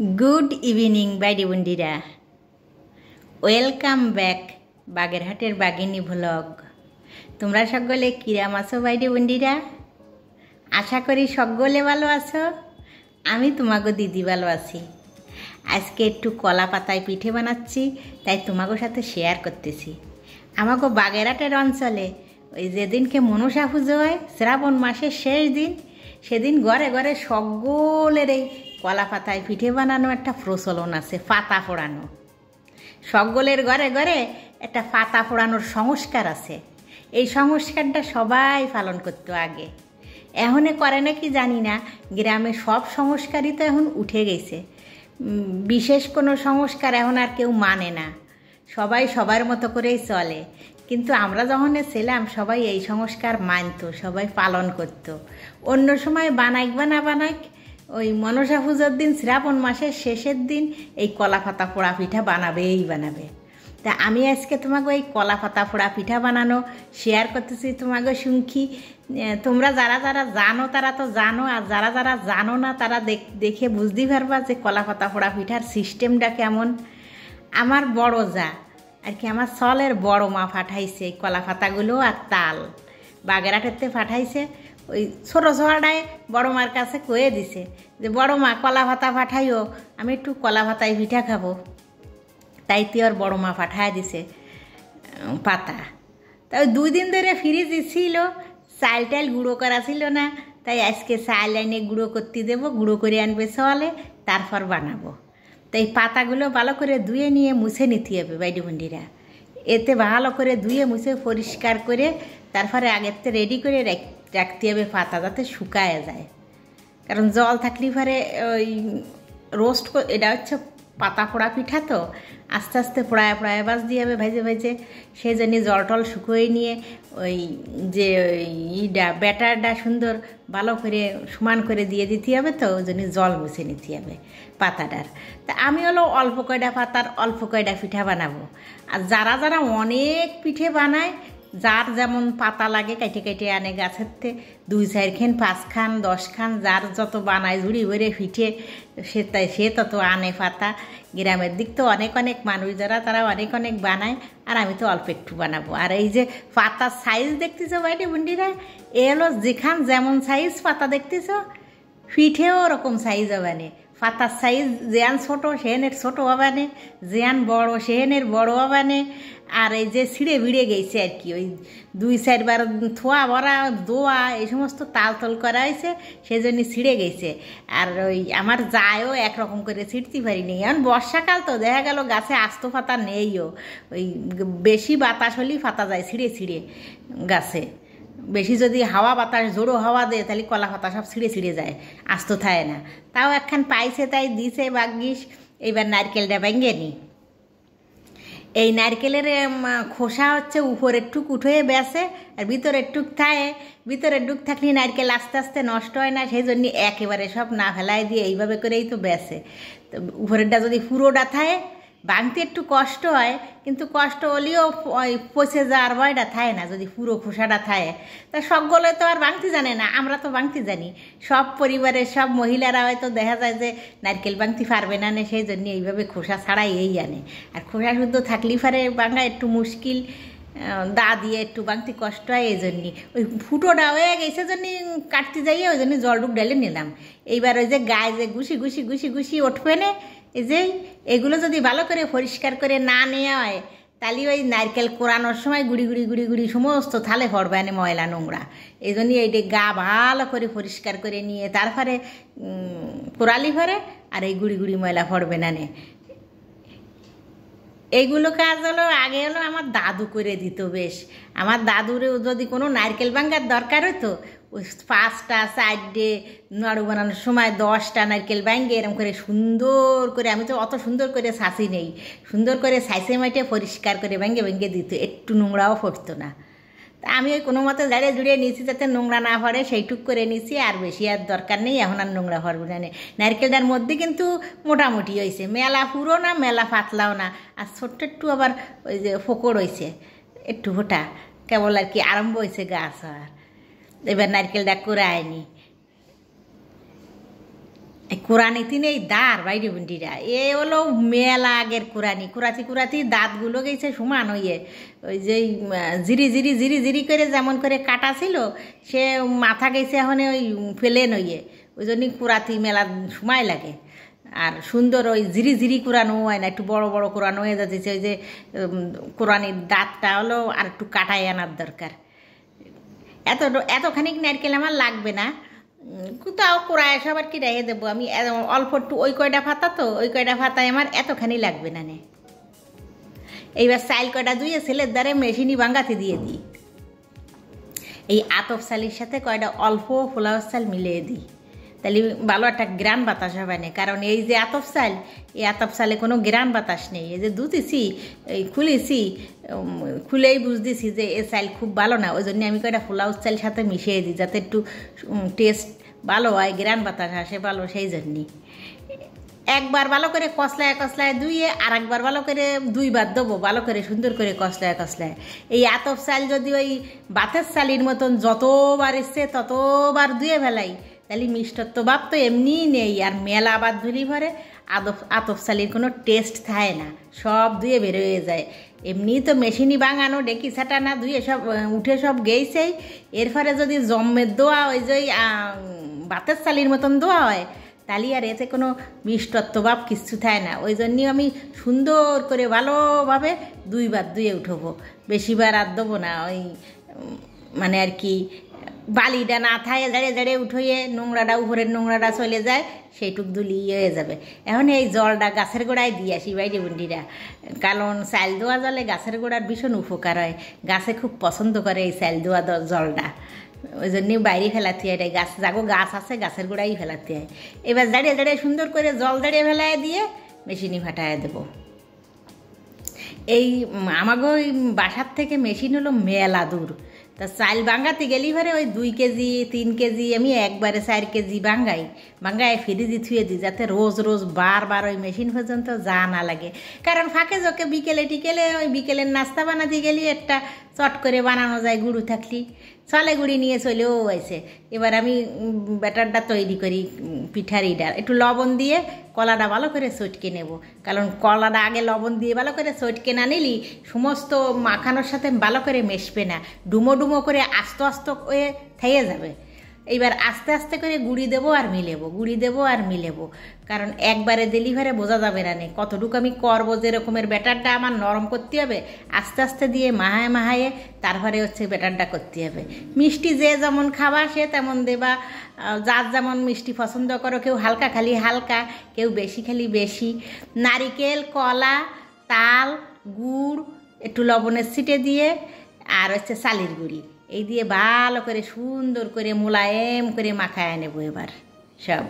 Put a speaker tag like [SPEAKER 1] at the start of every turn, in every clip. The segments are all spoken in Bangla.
[SPEAKER 1] गुड इवनिंग बाइडी बंधुरा वेलकाम बैक बागेरहाटेर बागिनी व्लग। तुम्हारा सकले किराम आছো बाइडी बंधुरा? आशा करी सकले भालो आছো। आमी तुम्हागो दिदी भालो आছি। आजके एकटू कला पाताय पिठे बानाচ্ছি তাই তোমাগো সাথে শেয়ার করতেছি। আমাগো বাগেরহাটের অঞ্চলে ওই যেদিনকে মনসা পুজো হয় শ্রাবণ মাসের শেষ দিন সেদিন ঘরে ঘরে সকলের এই কলা পাতায় পিঠে বানানো একটা প্রচলন আছে। পাতা পোড়ানো সকলের ঘরে ঘরে একটা পাতা পোড়ানোর সংস্কার আছে। এই সংস্কারটা সবাই পালন করতো আগে, এখনে করে নাকি জানি না। গ্রামে সব সংস্কারই তো এখন উঠে গেছে, বিশেষ কোনো সংস্কার এখন আর কেউ মানে না, সবাই সবার মতো করেই চলে। কিন্তু আমরা যখন ছিলাম সবাই এই সংস্কার মানত, সবাই পালন করত। অন্য সময় বানাইক বা না বানাইক ওই মনসা পুজোর দিন শ্রাবণ মাসের শেষের দিন এই কলা পাতা পোড়া পিঠা বানাবেই বানাবে। তা আমি আজকে তোমাকে ওই কলা পাতা পোড়া পিঠা বানানো শেয়ার করতেছি তোমাকে শুনকি। তোমরা যারা যারা জানো তারা তো জানো, আর যারা যারা জানো না তারা দেখে বুঝতে পারবা যে কলা পাতা পোড়া পিঠার সিস্টেমটা কেমন। আমার বড় যা আর কি আমার সলের বড় মা পাঠাইছে এই কলা পাতাগুলো আর তাল বাগেরহাটেতে পাঠাইছে। ওই ছোটো ছোয়াটায় বড় মার কাছে কয়ে দিছে যে বড় মা কলা পাতা পাঠাইও, আমি একটু কলা পাতায় পিঠা খাবো। তাই তুই আর বড় মা পাঠায় দিছে পাতা। তা ওই 2 দিন ধরে ফ্রিজ ছিল, চাল টাল গুঁড়ো করা ছিল না, তাই আজকে চাল এনে গুঁড়ো করতে দেবো, গুঁড়ো করে আনবে সলে, তারপর বানাবো। তাই পাতাগুলো ভালো করে ধুয়ে নিয়ে মুছে নিতে হবে বাইডি বন্ডিরা। এতে ভালো করে ধুয়ে মুছে পরিষ্কার করে তারপরে আগের থেকে রেডি করে রাখতে হবে পাতা, যাতে শুকায় যায়। কারণ জল থাকলে পরে ওই রোস্ট, এটা হচ্ছে পাতা পোড়া পিঠা তো আস্তে আস্তে পোড়ায় পোড়ায় বাজ দিয়ে হবে ভেজে ভেজে। সেই জন্য জল টল শুকিয়ে নিয়ে ওই যে ইটা ব্যাটারটা সুন্দর ভালো করে সমান করে দিয়ে দিতে হবে, তো ওই জন্য জল মুছে নিতে হবে পাতাটার। তা আমি হলো অল্প কয়টা পাতার অল্প কয়টা পিঠা বানাবো। আর যারা যারা অনেক পিঠে বানায়, যার যেমন পাতা লাগে কেটে কেটে আনে গাছের থেকে 2-4 খান 5 খান 10 খান, যার যত বানায় ঝুড়ি ভরে পিঠে সে তত আনে পাতা। গ্রামের দিক তো অনেক অনেক মানুষ যারা তারা অনেক অনেক বানায়, আর আমি তো অল্প একটু বানাবো। আর এই যে পাতার সাইজ দেখতেছো বাইটি বন্ডিরা, এ হলো যেখান যেমন সাইজ পাতা দেখতেছো পিঠেও ওরকম সাইজ হবে না। পাতার সাইজ যেন ছোটো সেহেনের ছোটো হবে না, যেন বড়ো সেহেনের বড়ো হবে না। আর এই যে ছিঁড়ে ভিড়ে গেছে আর কি, ওই 2-4 বার থোয়া ভরা দোয়া এই সমস্ত তাল তল করা হয়েছে, সেই জন্য ছিঁড়ে গেছে। আর ওই আমার যায়ও একরকম করে ছিঁড়তে পারিনি। এখন বর্ষাকাল তো দেখা গেল গাছে আস্ত পাতা নেইও, ওই বেশি বাতাস হলেই পাতা যায় ছিঁড়ে ছিঁড়ে গাছে। বেশি যদি হাওয়া বাতাস জোরো হাওয়া দেয় তাহলে কলা পাতা সব ছিঁড়ে ছিঁড়ে যায়, আস্ত থাকে না। তাও একখান পাইছে তাই দিছে ভাগ্যিস। এইবার নারকেলটা ভেঙে নি। এই নারকেলের খোসা হচ্ছে উপরের টুক উঠে বেসে আর ভিতরের টুক থাকে। ভিতরের টুক থাকলে নারকেল আস্তে আস্তে নষ্ট হয় না, সেই জন্য একেবারে সব না ফেলাই দিয়ে এইভাবে করেই তো বেসে। তো উপরেরটা যদি পুরোটা থাকে ভাঙতে একটু কষ্ট হয়, কিন্তু কষ্ট হলেও পচে যাওয়ার ভয়টা থাকে না যদি পুরো খোসাটা থাকে। তা সকলে তো আর ভাঙতে জানে না, আমরা তো ভাঙতে জানি। সব পরিবারের সব মহিলারা হয়তো দেখা যায় যে নারকেল ভাঙতে পারবে না, সেই জন্য এইভাবে খোসা ছাড়াই এই আনে। আর খোসা শুদ্ধ থাকলেই পারে ভাঙা একটু মুশকিল, দা দিয়ে একটু ভাঙতে কষ্ট হয়। এই জন্যে ওই ফুটোটা হয়ে গেছে জন্য কাটতে যাইয়ে ওই জন্য জলটুক ঢেলে নিলাম। এইবার ওই যে গায়ে যে ঘুষি ঘুষি ঘুষি ঘুষি উঠবে না, এই যে এগুলো যদি ভালো করে পরিষ্কার করে না নেওয়া হয় তাহলে ওই নারকেল কোরানোর সময় গুড়ি গুড়ি গুড়ি গুড়ি সমস্ত থালে পড়বে না ময়লা নোংরা। এই জন্যই এইটা গা ভালো করে পরিষ্কার করে নিয়ে তারপরে কোরালি ভরে, আর এই গুড়ি গুড়ি ময়লা পড়বে না। এইগুলো কাজ হলো আগে হলো আমার দাদু করে দিত বেশ। আমার দাদুরে যদি কোনো নারকেল ভাঙার দরকার হতো ওই 5টা 4টে নাড়ু বানানোর সময় 10টা নারকেল ভাঙে এরকম করে সুন্দর করে, আমি তো অত সুন্দর করে ছাঁচি নেই, সুন্দর করে ছাইসে মাইটে পরিষ্কার করে ভেঙে ভেঙে দিত, একটু নোংরাও পড়তো না। তা আমি ওই কোনো মতে জাড়িয়ে জুড়িয়ে নিয়েছি যাতে নোংরা না পড়ে, সেইটুক করে নিয়েছি। আর বেশি আর দরকার নেই, এখন আর নোংরা পড়বে না। নারকেলটার মধ্যে কিন্তু মোটামুটি হয়েছে, মেলা পুরো না মেলা পাতলাও না, আর ছোট্ট একটু আবার ওই যে ফোকর হয়েছে একটু ফোটা, কেবল আর কি আরম্ভ হয়েছে গাছ হওয়ার। এবার নারকেলটা করে আয়নি। এই কুরানিতে নেই দাঁড় বাইরে বন্ডিরা, এ হলো মেলা আগের কুরানি। কুরাতি দাঁতগুলো গেছে সমান হইয়ে, ওই যে জিরি জিরি জিরি জিরি করে যেমন করে কাটা ছিল, সে মাথা গেছে এখন ওই ফেলে নইয়ে, ওই জন্যই কুরাতি মেলা সময় লাগে। আর সুন্দর ওই জিরি জিরি কুরানো হয় না, একটু বড় বড় কুরানো হয়ে যাচ্ছে। ওই যে কোরআনির দাঁতটা হলো আর একটু কাটাই আনার দরকার। এতখানি নারকেল আমার লাগবে না, তাও কুড়ায় সবার কি রেখে দেবো আমি অল্প একটু। ওই কয়টা ফাতা তো, ওই কয়টা ফাতায় আমার এতখানি লাগবে না নে। এইবার চাইল কয়টা ধুয়ে ছেলের দ্বারে মেশিনি ভাঙ্গাতে দিয়ে দিই। এই আতপ চালির সাথে কয়টা অল্প ফ্লাওয়ার চাল মিলিয়ে দিই, তাহলে ভালো একটা গ্রান বাতাস হবে না। কারণ এই যে আতপ চাল, এই আতপ চালে কোনো গ্রান বাতাস নেই। এই যে ধুতেছি, এই খুলেই বুঝতেছি যে এ চাল খুব ভালো না। ওই জন্য আমি কয়টা ফ্লাওয়ার চাল সাথে মিশিয়ে দিই, যাতে একটু টেস্ট ভালো হয়, গ্রান বাতাস আসে ভালো। সেই জন্যই একবার ভালো করে কসলায় ধুয়ে আর একবার ভালো করে 2 বার দেবো, ভালো করে সুন্দর করে কসলায়। এই আতপ চাল যদি ওই বাতের চালির মতন যতবার এসছে ততবার ধুয়ে ফেলাই, তাহলে মিষ্টত্ব ভাব তো এমনিই নেই। আর মেলা আবার ধুলি ভরে আতপ চালির কোনো টেস্ট থাকে না, সব ধুয়ে বেরোয়ে যায়। এমনি তো মেশিনই বাঙানো, ডেকি ছাটা না ধুয়ে সব উঠে সব গেইছেই। এর ফলে যদি জম্মের দোয়া ওই যে বাতের চালির মতন দোয়া হয়, তাহলে আর এতে কোনো মিষ্টত্ব ভাব কিচ্ছু থাকে না। ওই জন্যই আমি সুন্দর করে ভালোভাবে 2 বার ধুয়ে উঠবো, বেশিবার আর দেবো না। ওই মানে আর কি বালিটা না থাকে, ঝাড়ে উঠইয়ে নোংরাটা, উপরের নোংরাটা চলে যায়, সেইটুক দুলি হয়ে যাবে। এখন এই জলটা গাছের গোড়ায় দিয়ে আসি বাইরে বন্ডিরা, কারণ চাল ধোয়া জলে গাছের গোড়ার ভীষণ উপকার হয়। গাছে খুব পছন্দ করে এই চাল ধোয়া জলটা, ওই জন্যই বাইরে ফেলাতে হয়। গাছ গাছ আছে, গাছের গোড়াই ফেলাতে হয়। এবার জাড়িয়ে সুন্দর করে জল দাঁড়িয়ে ফেলায় দিয়ে মেশিনে ফাটায় দেবো। এই আমাগো ওই বাসার থেকে মেশিন হলো মেলা দূর, তা চাল বাঙ্গাতে গেলি ঘরে ওই 2 কেজি 3 কেজি আমি একবারে 4 কেজি বাঙ্গায় ফ্রিজে থুয়ে দিই, যাতে রোজ বারবার ওই মেশিন পর্যন্ত যা না লাগে। কারণ ফাঁকে জোকে বিকেলে ওই বিকেলের নাস্তা বানাতে গেলি একটা চট করে বানানো যায়, গুঁড়ো থাকলি চলে, গুঁড়ি নিয়ে চলেও আছে। এবার আমি ব্যাটারটা তৈরি করি পিঠার ইডার, একটু লবণ দিয়ে কলাটা ভালো করে চটকে নেব। কারণ কলাটা আগে লবণ দিয়ে ভালো করে চটকে না নিলি সমস্ত মাখানোর সাথে ভালো করে মেশবে না, ডুমো করে আস্তে হয়ে থেয়ে যাবে। এইবার আস্তে করে গুঁড়ি দেবো আর মিলেবো, কারণ একবারে ডেলিভারে বোঝা যাবে না কতটুকু আমি করবো। যে রকমের ব্যাটারটা আমার নরম করতে হবে, আস্তে দিয়ে মাহায়ে তারপরে হচ্ছে ব্যাটারটা করতে হবে। মিষ্টি যে যেমন খাবা সে তেমন দেবা, যার যেমন মিষ্টি পছন্দ করো, কেউ হালকা খালি হালকা, কেউ বেশি খালি বেশি। নারিকেল, কলা, তাল, গুড়, একটু লবণের ছিটে দিয়ে আর হচ্ছে চালের গুঁড়ি, এই দিয়ে ভালো করে সুন্দর করে মোলায়েম করে মাখায় নেবো। এবার সব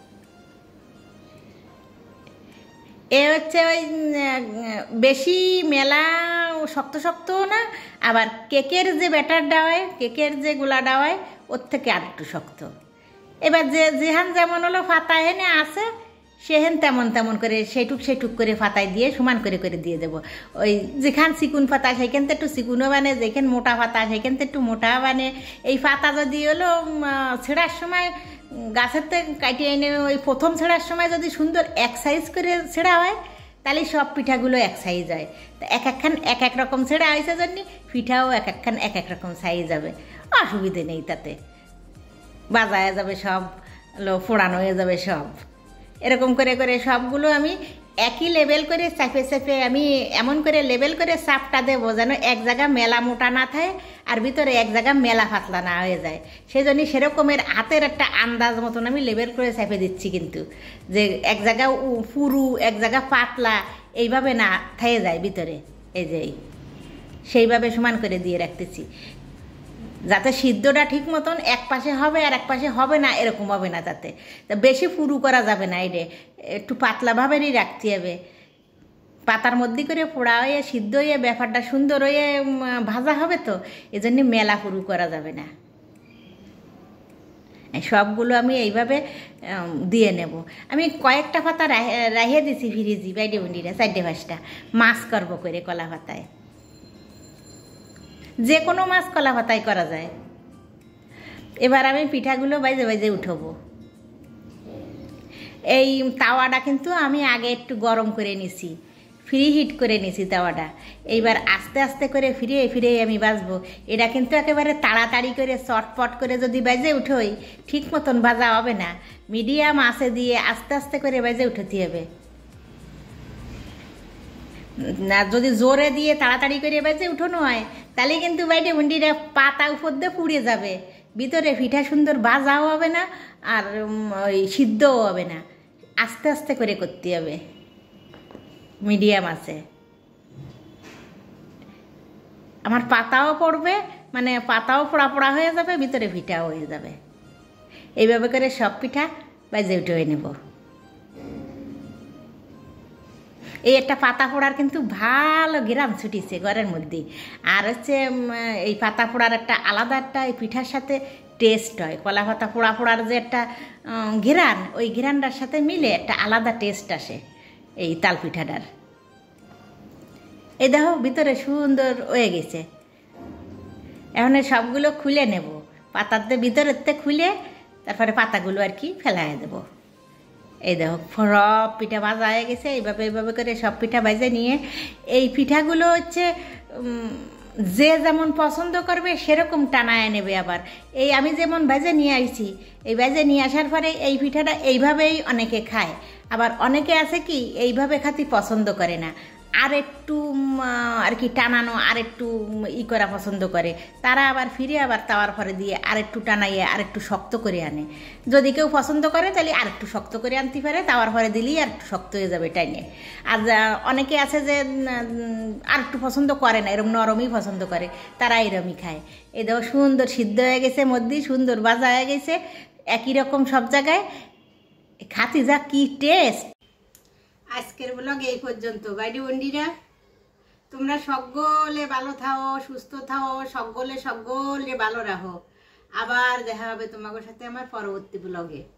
[SPEAKER 1] এ হচ্ছে ওই বেশি মেলা শক্ত না, আবার কেকের যে ব্যাটারটা হয়, কেকের যে গোলাটা হয় ওর থেকে আর একটু শক্ত। এবার যেহান যেমন হলো ফাতায় হেনে আছে, সেহেন তেমন করে সেইটুক করে ফাতায় দিয়ে সমান করে দিয়ে দেবো। ওই যেখান চিকুন ফাতা সেখান থেকে একটু চিকুনও বানে, যেখান মোটা ফাতা সেখান থেকে একটু মোটা বানে। এই ফাতা যদি হলো ছেঁড়ার সময় গাছের থেকে কাটিয়ে এনে ওই প্রথম ছেঁড়ার সময় যদি সুন্দর এক সাইজ করে ছেঁড়া হয়, তাহলে সব পিঠাগুলো এক সাইজ হয়। তা একখান এক রকম ছেঁড়া হয়েছে জন্য পিঠাও একখান এক রকম সাইজ হবে, অসুবিধে নেই তাতে। বাজায় যাবে সব, ফোড়ানো হয়ে যাবে সব। এরকম করে সবগুলো আমি একই লেবেল করে চাপে আমি এমন করে লেবেল করে চাপটা দেবো যেন এক জায়গা মেলা মোটা না থাকে আর ভিতরে এক জায়গা মেলা পাতলা না হয়ে যায়। সেই জন্য সেরকমের হাতের একটা আন্দাজ মতন আমি লেবেল করে চাপে দিচ্ছি, কিন্তু যে এক জায়গা পুরু এক জায়গা পাতলা এইভাবে না থেকে যায় ভিতরে, এই যে সেইভাবে সমান করে দিয়ে রাখতেছি, যাতে সিদ্ধটা ঠিক মতন এক পাশে হবে আর এক পাশে হবে না, এরকম হবে না। তাতে বেশি পুরু করা যাবে না, এটা একটু পাতলাভাবেই রাখতে হবে। পাতার মধ্যে করে পোড়া হয়ে সিদ্ধ হয়ে ব্যাপারটা সুন্দর হয়ে ভাজা হবে, তো এজন্য মেলা পুরু করা যাবে না। সবগুলো আমি এইভাবে দিয়ে নেব। আমি কয়েকটা পাতা রাখিয়ে দিছি ফ্রিজি বাইরে বন্ডিরা, 4-5টা মাছ করবো করে কলা পাতায়। যে কোনো মাছ কলা পাতায় করা যায়। এবার আমি পিঠাগুলো বাইজে উঠবো। এই তাওয়াটা কিন্তু আমি আগে একটু গরম করে নিছি, ফ্রি হিট করে নিছি তাওয়াটা। এইবার আস্তে আস্তে করে ফিরে ফিরে আমি ভাজবো। এটা কিন্তু একেবারে তাড়াতাড়ি করে চটপট করে যদি বেজে উঠোই ঠিক মতন ভাজা হবে না, মিডিয়াম আঁচে দিয়ে আস্তে আস্তে করে বেজে উঠাতে হবে। না যদি জোরে দিয়ে তাড়াতাড়ি করে বেজে উঠানো হয় তাহলে কিন্তু বাইরে ভুন্ডিটা পাতা উপর দিয়ে পুড়ে যাবে, ভিতরে পিঠা সুন্দর ভাজাও হবে না আর ওই সিদ্ধও হবে না। আস্তে আস্তে করে করতে হবে, মিডিয়াম আছে। আমার পাতাও পড়বে, মানে পাতাও পোড়া পোড়া হয়ে যাবে, ভিতরে পিঠাও হয়ে যাবে। এইভাবে করে সব পিঠা বেজে উঠে নেব। এই একটা পাতা পোড়ার কিন্তু ভালো গ্রাম ছুটিছে ঘরের মধ্যে। আর হচ্ছে এই পাতা পোড়ার একটা আলাদা একটা এই পিঠার সাথে টেস্ট হয়। কলা পাতা পোড়া পোড়ার যে একটা ঘেরান, ওই ঘেরানটার সাথে মিলে একটা আলাদা টেস্ট আসে এই তাল পিঠাটার। এই দেখো ভিতরে সুন্দর হয়ে গেছে। এখন সবগুলো খুলে নেব, পাতাতে ভিতরেতে খুলে তারপরে পাতাগুলো আর কি ফেলাই দেবো। এই দেখো সব পিঠা ভাজা হয়ে গেছে। এইভাবে এইভাবে করে সব পিঠা ভাজে নিয়ে এই পিঠাগুলো হচ্ছে যে যেমন পছন্দ করবে সেরকম টানায় নেবে। আবার এই আমি যেমন ভেজে নিয়ে আসছি, এই ভেজে নিয়ে আসার পরে এই পিঠাটা এইভাবেই অনেকে খায়। আবার অনেকে আছে কি এইভাবে খাতি পছন্দ করে না, আর একটু আর কি টানানো আর একটু করা পছন্দ করে। তারা আবার ফিরে আবার তাওয়ার পরে দিয়ে আর একটু টানাইয়ে আর একটু শক্ত করে আনে। যদি কেউ পছন্দ করে তাহলে আর একটু শক্ত করে আনতে পারে, তাওয়ার পরে দিলেই আর একটু শক্ত হয়ে যাবে টাইনে। আর অনেকে আছে যে আর একটু পছন্দ করে না, এরকম নরমই পছন্দ করে, তারা এরমই খায়। এই দেখো সুন্দর সিদ্ধ হয়ে গেছে, মধ্যেই সুন্দর ভাজা হয়ে গেছে, একই রকম সব জায়গায়। খাতি যা কি টেস্ট। আজকের ব্লগ এই পর্যন্ত। বাইডি বন্ডিরা, তোমরা সকলে ভালো থাও, সুস্থ থাও, সকলে ভালো রাখো। আবার দেখা হবে তোমাদের সাথে আমার পরবর্তী ব্লগে।